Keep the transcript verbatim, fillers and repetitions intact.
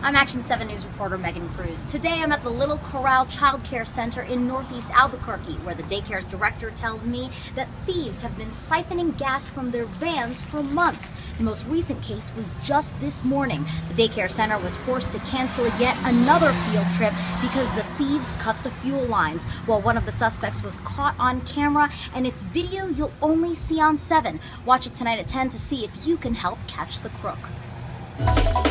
I'm Action seven News reporter Megan Cruz. Today I'm at the Little Corral Child Care Center in Northeast Albuquerque, where the daycare's director tells me that thieves have been siphoning gas from their vans for months. The most recent case was just this morning. The daycare center was forced to cancel yet another field trip because the thieves cut the fuel lines. Well, one of the suspects was caught on camera, and it's video you'll only see on seven. Watch it tonight at ten to see if you can help catch the crook.